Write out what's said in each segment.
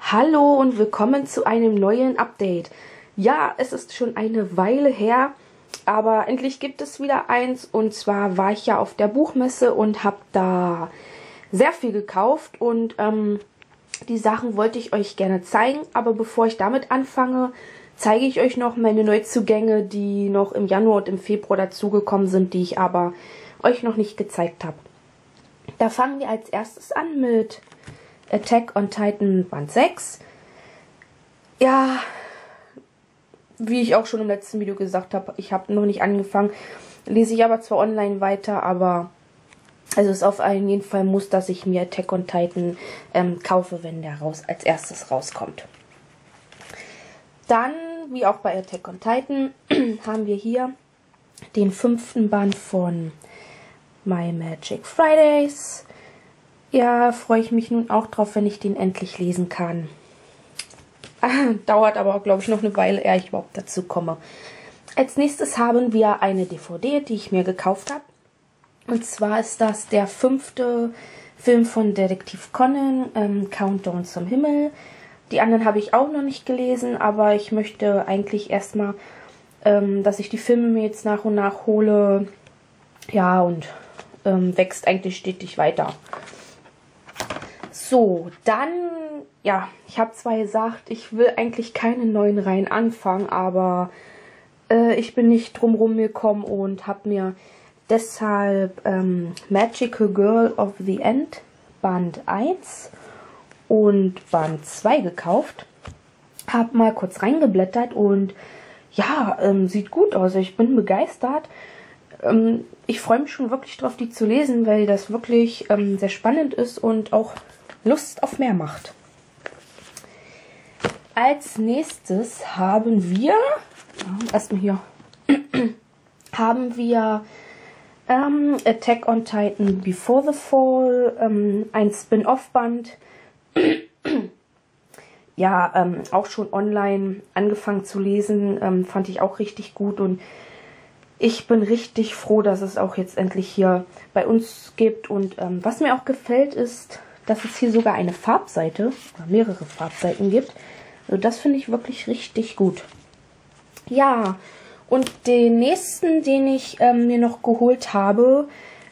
Hallo und willkommen zu einem neuen Update. Ja, es ist schon eine Weile her, aber endlich gibt es wieder eins. Und zwar war ich ja auf der Buchmesse und habe da sehr viel gekauft. Und die Sachen wollte ich euch gerne zeigen. Aber bevor ich damit anfange, zeige ich euch noch meine Neuzugänge, die noch im Januar und im Februar dazugekommen sind, die ich aber euch noch nicht gezeigt habe. Da fangen wir als erstes an mit Attack on Titan Band 6. Ja, wie ich auch schon im letzten Video gesagt habe, ich habe noch nicht angefangen. Lese ich aber zwar online weiter, aber also ist auf jeden Fall ein Muss, dass ich mir Attack on Titan kaufe, wenn der als erstes rauskommt. Dann, wie auch bei Attack on Titan, haben wir hier den 5. Band von My Magic Fridays. Ja, freue ich mich nun auch drauf, wenn ich den endlich lesen kann. Dauert aber, glaube ich, noch eine Weile, ehe ich überhaupt dazu komme. Als nächstes haben wir eine DVD, die ich mir gekauft habe. Und zwar ist das der 5. Film von Detektiv Conan, Countdown zum Himmel. Die anderen habe ich auch noch nicht gelesen, aber ich möchte eigentlich erstmal, dass ich die Filme mir jetzt nach und nach hole. Ja, und wächst eigentlich stetig weiter. So, dann, ja, ich habe zwar gesagt, ich will eigentlich keine neuen Reihen anfangen, aber ich bin nicht drumherum gekommen und habe mir deshalb Magical Girl of the End Band 1 und Band 2 gekauft. Habe mal kurz reingeblättert und ja, sieht gut aus. Ich bin begeistert. Ich freue mich schon wirklich drauf, die zu lesen, weil das wirklich sehr spannend ist und auch Lust auf mehr macht. Als nächstes haben wir, erstmal hier, haben wir Attack on Titan Before the Fall, ein Spin-off-Band. Ja, auch schon online angefangen zu lesen, fand ich auch richtig gut und ich bin richtig froh, dass es auch jetzt endlich hier bei uns gibt. Und was mir auch gefällt, ist, dass es hier sogar eine Farbseite oder mehrere Farbseiten gibt. Also das finde ich wirklich richtig gut. Ja, und den nächsten, den ich mir noch geholt habe,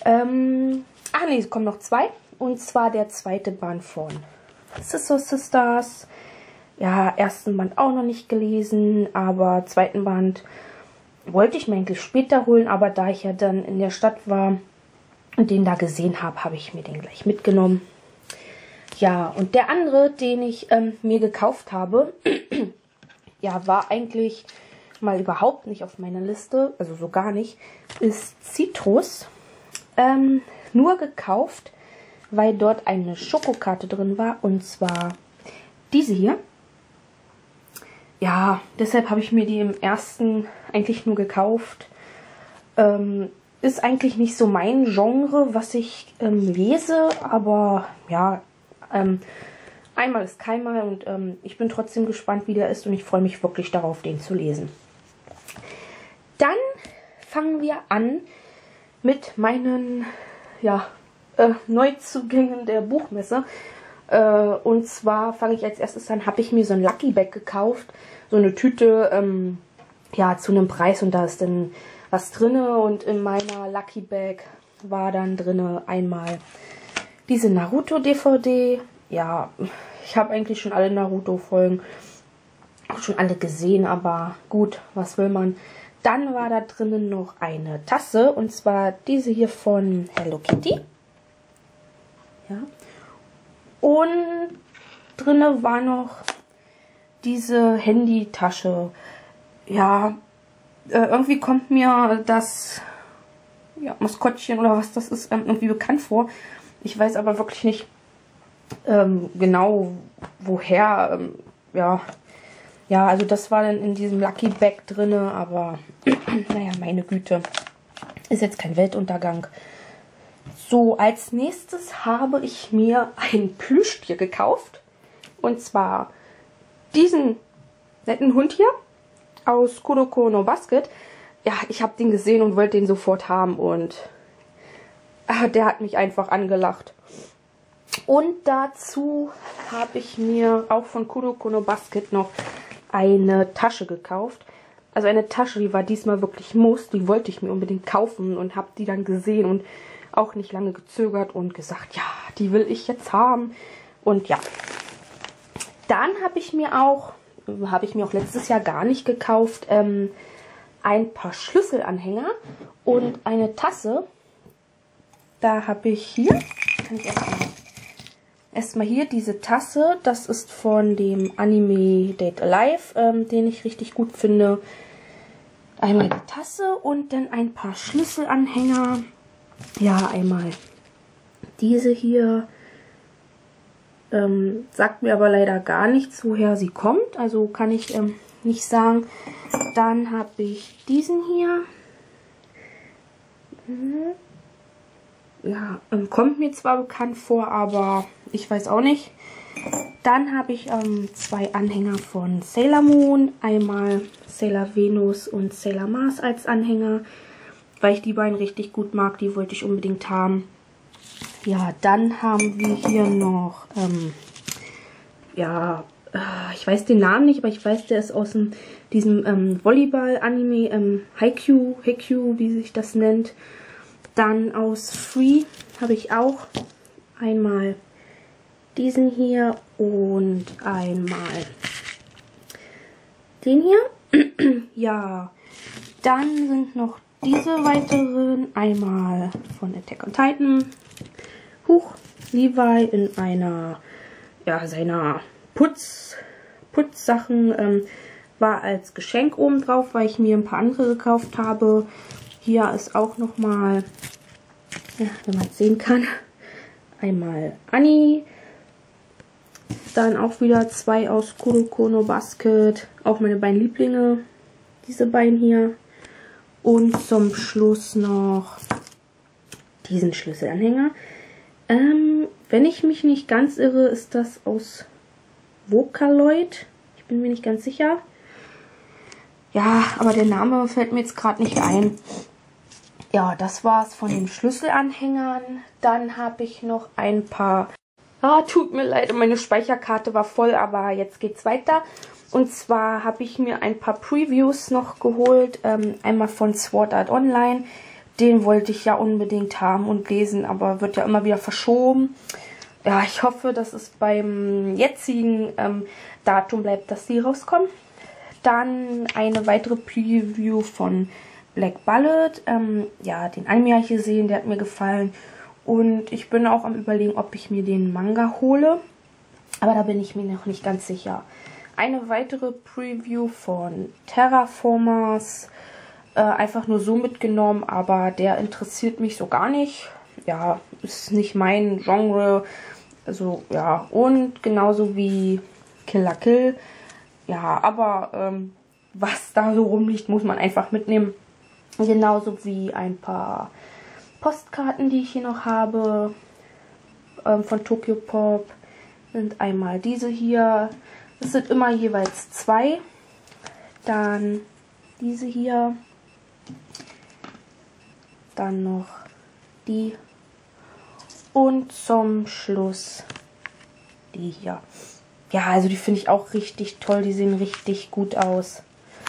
es kommen noch zwei. Und zwar der 2. Band von Sister Sisters. Ja, 1. Band auch noch nicht gelesen, aber 2. Band wollte ich mir eigentlich später holen, aber da ich ja dann in der Stadt war und den da gesehen habe, habe ich mir den gleich mitgenommen. Ja, und der andere, den ich mir gekauft habe, ja, war eigentlich mal überhaupt nicht auf meiner Liste, also so gar nicht, ist Citrus. Nur gekauft, weil dort eine Schokokarte drin war, und zwar diese hier. Ja, deshalb habe ich mir die im ersten eigentlich nur gekauft. Ist eigentlich nicht so mein Genre, was ich lese, aber ja, einmal ist keinmal und ich bin trotzdem gespannt, wie der ist und ich freue mich wirklich darauf, den zu lesen. Dann fangen wir an mit meinen Neuzugängen der Buchmesse. Und zwar fange ich als erstes an, habe ich mir so ein Lucky Bag gekauft. So eine Tüte, zu einem Preis und da ist dann was drinne. Und in meiner Lucky Bag war dann drinne einmal diese Naruto DVD. Ja, ich habe eigentlich schon alle Naruto-Folgen schon alle gesehen, aber gut, was will man. Dann war da drinnen noch eine Tasse und zwar diese hier von Hello Kitty. Ja. Und drinne war noch diese Handytasche. Ja, irgendwie kommt mir das Maskottchen oder was das ist irgendwie bekannt vor. Ich weiß aber wirklich nicht genau woher. Also das war dann in diesem Lucky Bag drinne, aber naja, meine Güte. Ist jetzt kein Weltuntergang. So, als nächstes habe ich mir ein Plüschtier gekauft. Und zwar diesen netten Hund hier aus Kuroko no Basket. Ja, ich habe den gesehen und wollte den sofort haben und der hat mich einfach angelacht. Und dazu habe ich mir auch von Kuroko no Basket noch eine Tasche gekauft. Also eine Tasche, die war diesmal wirklich Muss. Die wollte ich mir unbedingt kaufen und habe die dann gesehen und auch nicht lange gezögert und gesagt, ja, die will ich jetzt haben. Und ja, dann habe ich mir auch letztes Jahr gar nicht gekauft, ein paar Schlüsselanhänger und eine Tasse. Da habe ich hier, kann ich erstmal hier diese Tasse. Das ist von dem Anime Date Alive, den ich richtig gut finde. Einmal die Tasse und dann ein paar Schlüsselanhänger. Ja, einmal diese hier. Sagt mir aber leider gar nichts, woher sie kommt. Also kann ich nicht sagen. Dann habe ich diesen hier. Ja, kommt mir zwar bekannt vor, aber ich weiß auch nicht. Dann habe ich zwei Anhänger von Sailor Moon. Einmal Sailor Venus und Sailor Mars als Anhänger. Weil ich die beiden richtig gut mag. Die wollte ich unbedingt haben. Ja, dann haben wir hier noch, ich weiß den Namen nicht, aber ich weiß, der ist aus diesem Volleyball-Anime, Haikyuu, wie sich das nennt. Dann aus Free habe ich auch einmal diesen hier und einmal den hier. Ja, dann sind noch diese weiteren, einmal von Attack on Titan. Levi in einer, ja, seiner Putzsachen, war als Geschenk oben drauf, weil ich mir ein paar andere gekauft habe. Hier ist auch nochmal, ja, wenn man es sehen kann, einmal Annie. Dann auch wieder zwei aus Kuroko no Basket. Auch meine beiden Lieblinge, diese beiden hier. Und zum Schluss noch diesen Schlüsselanhänger. Wenn ich mich nicht ganz irre, ist das aus Vocaloid. Ich bin mir nicht ganz sicher. Ja, aber der Name fällt mir jetzt gerade nicht ein. Ja, das war's von den Schlüsselanhängern. Dann habe ich noch ein paar... tut mir leid, meine Speicherkarte war voll, aber jetzt geht's weiter. Und zwar habe ich mir ein paar Previews noch geholt. Einmal von Sword Art Online. Den wollte ich ja unbedingt haben und lesen, aber wird ja immer wieder verschoben. Ja, ich hoffe, dass es beim jetzigen Datum bleibt, dass die rauskommen. Dann eine weitere Preview von Black Bullet. Ja, den Anime habe ich gesehen, der hat mir gefallen. Und ich bin auch am Überlegen, ob ich mir den Manga hole. Aber da bin ich mir noch nicht ganz sicher. Eine weitere Preview von Terraformers. Einfach nur so mitgenommen, aber der interessiert mich so gar nicht. Ja, ist nicht mein Genre. Also, ja, und genauso wie Kill la Kill. Ja, aber was da so rumliegt, muss man einfach mitnehmen. Genauso wie ein paar Postkarten, die ich hier noch habe. Von Tokyopop. Sind einmal diese hier. Es sind immer jeweils zwei. Dann diese hier. Dann noch die. Und zum Schluss die hier. Ja, also die finde ich auch richtig toll. Die sehen richtig gut aus.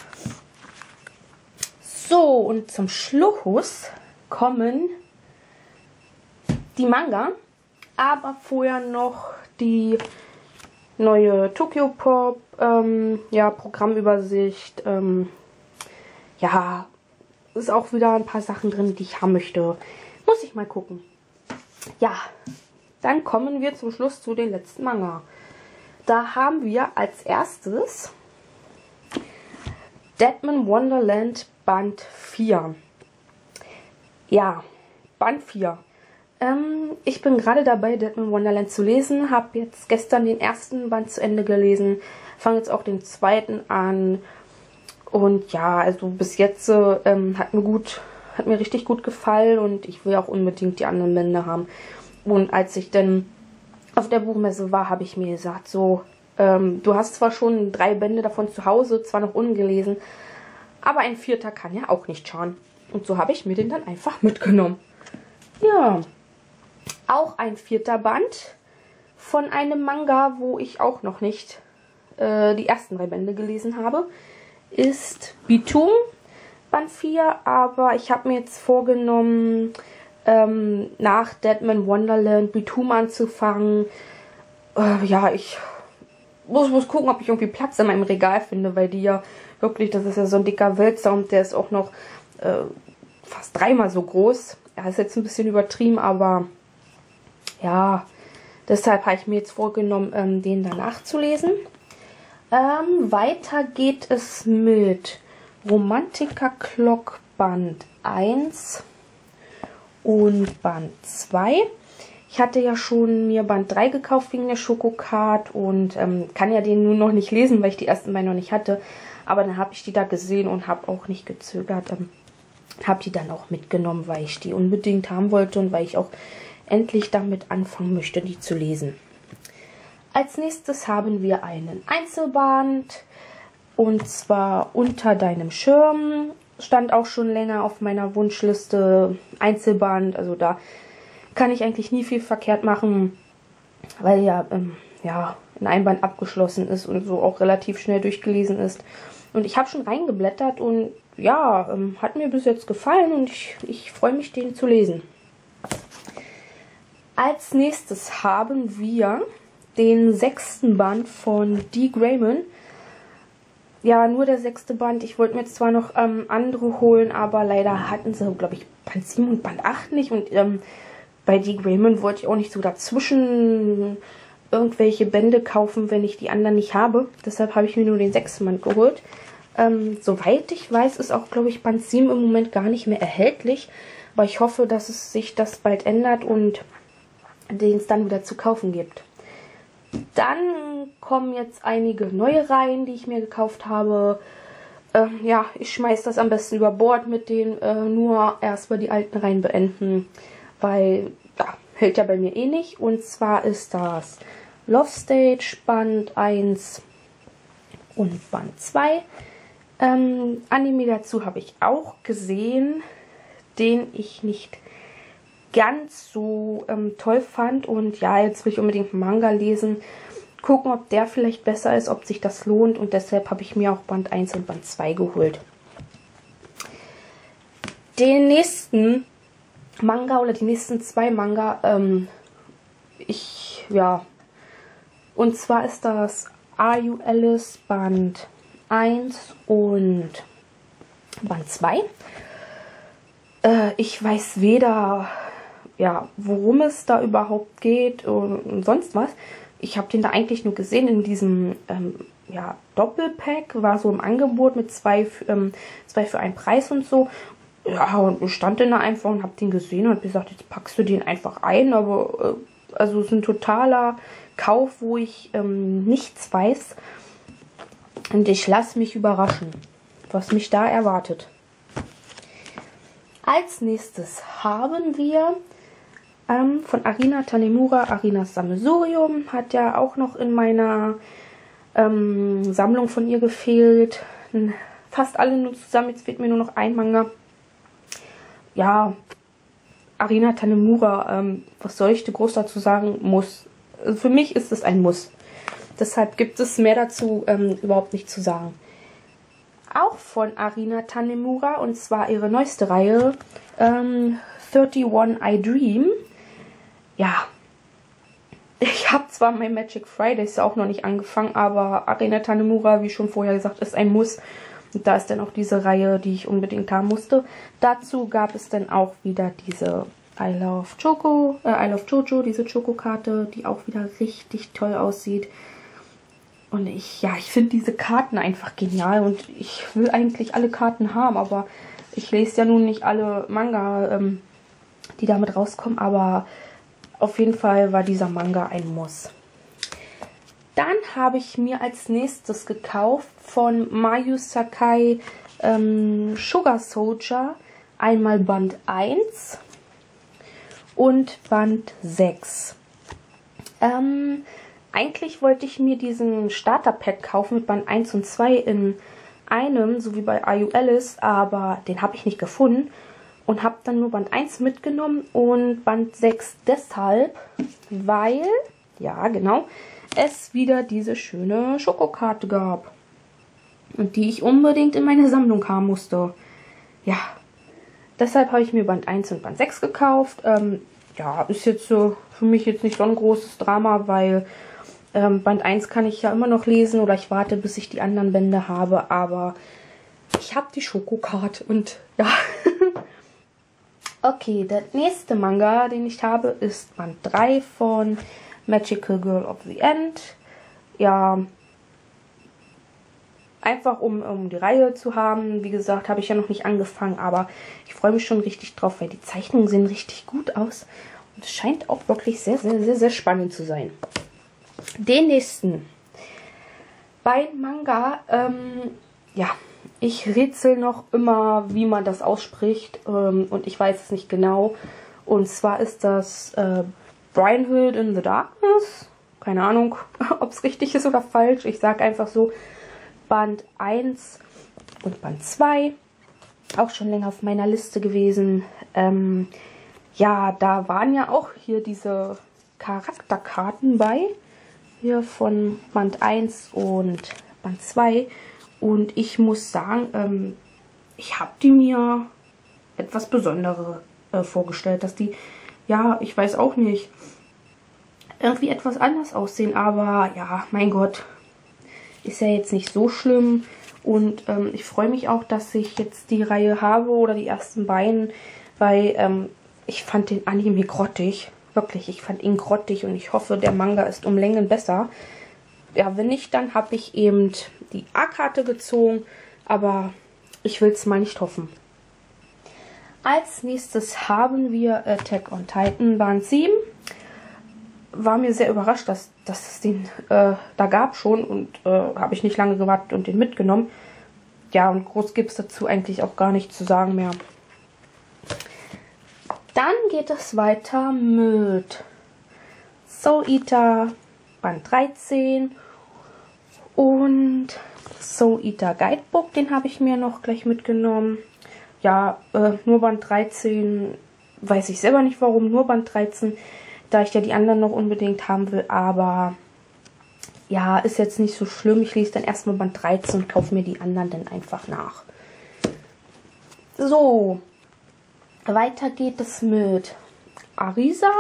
So, und zum Schluss kommen die Manga. Aber vorher noch die neue Tokyopop Programmübersicht. Ja, ist auch wieder ein paar Sachen drin, die ich haben möchte. Muss ich mal gucken. Ja, dann kommen wir zum Schluss zu den letzten Manga. Da haben wir als erstes Deadman Wonderland Band 4. Ja, Band 4. Ich bin gerade dabei, Deadman Wonderland zu lesen. Habe jetzt gestern den ersten Band zu Ende gelesen. Fange jetzt auch den zweiten an. Und ja, also bis jetzt hat mir richtig gut gefallen. Und ich will auch unbedingt die anderen Bände haben. Und als ich dann auf der Buchmesse war, habe ich mir gesagt, so, du hast zwar schon 3 Bände davon zu Hause, zwar noch ungelesen, aber ein 4. kann ja auch nicht schaden. Und so habe ich mir den dann einfach mitgenommen. Ja, auch ein 4. Band. von einem Manga, wo ich auch noch nicht die ersten 3 Bände gelesen habe, ist Bitoon Band 4, aber ich habe mir jetzt vorgenommen, nach Deadman Wonderland Bitoon anzufangen. Ja, ich muss gucken, ob ich irgendwie Platz in meinem Regal finde, weil die ja wirklich, das ist ja so ein dicker Wälzer und der ist auch noch fast 3-mal so groß. Ja, ist jetzt ein bisschen übertrieben, aber ja, deshalb habe ich mir jetzt vorgenommen, den danach zu lesen. Weiter geht es mit Romantica Clock Band 1 und Band 2. Ich hatte ja schon mir Band 3 gekauft wegen der Schokocard und kann ja den nur noch nicht lesen, weil ich die ersten beiden noch nicht hatte. Aber dann habe ich die da gesehen und habe auch nicht gezögert. Habe die dann auch mitgenommen, weil ich die unbedingt haben wollte und weil ich auch endlich damit anfangen möchte, die zu lesen. Als nächstes haben wir einen Einzelband, und zwar Unter deinem Schirm. Stand auch schon länger auf meiner Wunschliste. Einzelband, also da kann ich eigentlich nie viel verkehrt machen, weil ja, in einem Band abgeschlossen ist und so auch relativ schnell durchgelesen ist. Und ich habe schon reingeblättert und ja, hat mir bis jetzt gefallen und ich freue mich, den zu lesen. Als nächstes haben wir den 6. Band von Dee Grayman. Ja, nur der 6. Band. Ich wollte mir jetzt zwar noch andere holen, aber leider hatten sie, glaube ich, Band 7 und Band 8 nicht. Und bei Dee Grayman wollte ich auch nicht so dazwischen irgendwelche Bände kaufen, wenn ich die anderen nicht habe. Deshalb habe ich mir nur den 6. Band geholt. Soweit ich weiß, ist auch, glaube ich, Band 7 im Moment gar nicht mehr erhältlich. Aber ich hoffe, dass es sich das bald ändert und den es dann wieder zu kaufen gibt. Dann kommen jetzt einige neue Reihen, die ich mir gekauft habe. Ja, ich schmeiß das am besten über Bord mit denen, nur erstmal die alten Reihen beenden, weil, ja, hält ja bei mir eh nicht. Und zwar ist das Love Stage Band 1 und Band 2. Anime dazu habe ich auch gesehen, den ich nicht ganz so toll fand. Und ja, jetzt will ich unbedingt einen Manga lesen. Gucken, ob der vielleicht besser ist, ob sich das lohnt. Und deshalb habe ich mir auch Band 1 und Band 2 geholt. Den nächsten Manga oder die nächsten 2 Manga, und zwar ist das Are You Alice Band 1 und Band 2. Ich weiß weder, ja, worum es da überhaupt geht und sonst was. Ich habe den da eigentlich nur gesehen in diesem Doppelpack, war so im Angebot mit 2 für einen Preis und so. Ja, und ich stand dann da einfach und habe den gesehen und habe gesagt, jetzt packst du den einfach ein. Aber also es ist ein totaler Kauf, wo ich nichts weiß. Und ich lasse mich überraschen, was mich da erwartet. Als nächstes haben wir von Arina Tanemura, Arinas Sammelsurium. Hat ja auch noch in meiner Sammlung von ihr gefehlt. Fast alle nur zusammen, jetzt fehlt mir nur noch ein Manga. Ja, Arina Tanemura, was soll ich dir groß dazu sagen? Muss. Also für mich ist es ein Muss. Deshalb gibt es mehr dazu überhaupt nicht zu sagen. Auch von Arina Tanemura, und zwar ihre neueste Reihe, 31 I Dream. Ja, ich habe zwar mein Magic Fridays auch noch nicht angefangen, aber Arina Tanemura, wie schon vorher gesagt, ist ein Muss. Und da ist dann auch diese Reihe, die ich unbedingt haben musste. Dazu gab es dann auch wieder diese I Love Jojo, diese Schokokarte, die auch wieder richtig toll aussieht. Und ich finde diese Karten einfach genial und ich will eigentlich alle Karten haben, aber ich lese ja nun nicht alle Manga, die damit rauskommen, aber auf jeden Fall war dieser Manga ein Muss. Dann habe ich mir als nächstes gekauft von Mayu Sakai Sugar Soldier einmal Band 1 und Band 6. Eigentlich wollte ich mir diesen Starter-Pack kaufen mit Band 1 und 2 in einem, so wie bei Are You Alice, aber den habe ich nicht gefunden und habe dann nur Band 1 mitgenommen und Band 6 deshalb, weil ja genau, es wieder diese schöne Schokokarte gab. Und die ich unbedingt in meine Sammlung haben musste. Ja, deshalb habe ich mir Band 1 und Band 6 gekauft. Ja, ist jetzt für mich jetzt nicht so ein großes Drama, weil Band 1 kann ich ja immer noch lesen oder ich warte, bis ich die anderen Bände habe. Aber ich habe die Schokokarte und ja. Okay, der nächste Manga, den ich habe, ist Band 3 von Magical Girl of the End. Ja, einfach um die Reihe zu haben. Wie gesagt, habe ich ja noch nicht angefangen, aber ich freue mich schon richtig drauf, weil die Zeichnungen sehen richtig gut aus. Und es scheint auch wirklich sehr, sehr, sehr, sehr spannend zu sein. Den nächsten. Bei Manga, ja, ich rätsel noch immer, wie man das ausspricht. Und ich weiß es nicht genau. Und zwar ist das Brynhild in the Darkness. Keine Ahnung, ob es richtig ist oder falsch. Ich sage einfach so, Band 1 und Band 2, auch schon länger auf meiner Liste gewesen. Ja, da waren ja auch hier diese Charakterkarten bei, hier von Band 1 und Band 2. Und ich muss sagen, ich habe die mir etwas Besondere vorgestellt, dass die, ja, ich weiß auch nicht, irgendwie etwas anders aussehen. Aber ja, mein Gott, ist ja jetzt nicht so schlimm und ich freue mich auch, dass ich jetzt die Reihe habe oder die ersten beiden, weil ich fand den Anime grottig. Wirklich, ich fand ihn grottig und ich hoffe, der Manga ist um Längen besser. Ja, wenn nicht, dann habe ich eben die A-Karte gezogen, aber ich will es mal nicht hoffen. Als nächstes haben wir Attack on Titan Band 7. War mir sehr überrascht, dass es den da gab schon und habe ich nicht lange gewartet und den mitgenommen. Ja, und groß gibt es dazu eigentlich auch gar nichts zu sagen mehr. Dann geht es weiter mit Soul Eater Band 13 und Soul Eater Guidebook, den habe ich mir noch gleich mitgenommen. Ja, nur Band 13, weiß ich selber nicht warum, nur Band 13, da ich ja die anderen noch unbedingt haben will, aber ja, ist jetzt nicht so schlimm. Ich lese dann erstmal Band 13 und kaufe mir die anderen dann einfach nach. So, weiter geht es mit Arisa,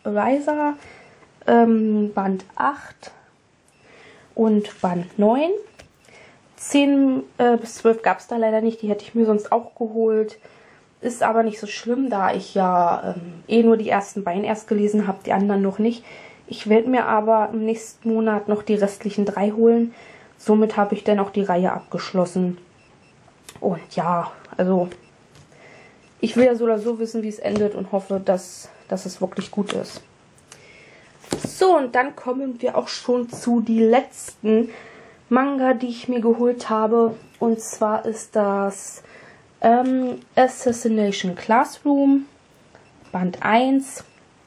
Band 8 und Band 9. 10 bis 12 gab es da leider nicht, die hätte ich mir sonst auch geholt. Ist aber nicht so schlimm, da ich ja nur die ersten beiden erst gelesen habe, die anderen noch nicht. Ich werde mir aber im nächsten Monat noch die restlichen 3 holen. Somit habe ich dann auch die Reihe abgeschlossen. Und ja, also ich will ja so oder so wissen, wie es endet und hoffe, dass es wirklich gut ist. So, und dann kommen wir auch schon zu die letzten Manga, die ich mir geholt habe. Und zwar ist das Assassination Classroom, Band 1,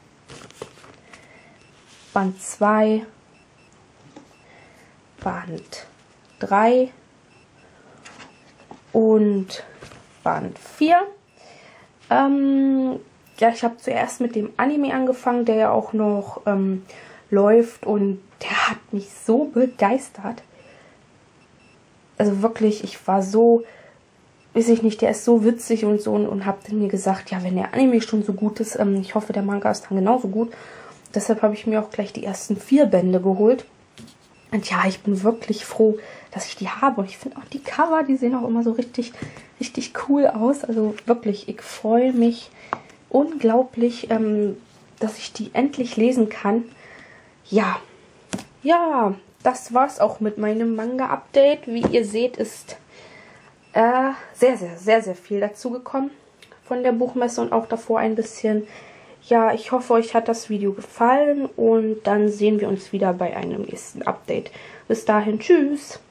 Band 2, Band 3 und Band 4. Ja, ich habe zuerst mit dem Anime angefangen, der ja auch noch läuft und der hat mich so begeistert. Also wirklich, ich war so, weiß ich nicht, der ist so witzig und so und habe dann mir gesagt, ja, wenn der Anime schon so gut ist, ich hoffe, der Manga ist dann genauso gut. Deshalb habe ich mir auch gleich die ersten 4 Bände geholt. Und ja, ich bin wirklich froh, dass ich die habe. Und ich finde auch die Cover, die sehen auch immer so richtig, richtig cool aus. Also wirklich, ich freue mich unglaublich, dass ich die endlich lesen kann. Ja, das war's auch mit meinem Manga-Update. Wie ihr seht, ist sehr, sehr, sehr, sehr viel dazu gekommen von der Buchmesse und auch davor ein bisschen. Ja, ich hoffe, euch hat das Video gefallen und dann sehen wir uns wieder bei einem nächsten Update. Bis dahin, tschüss!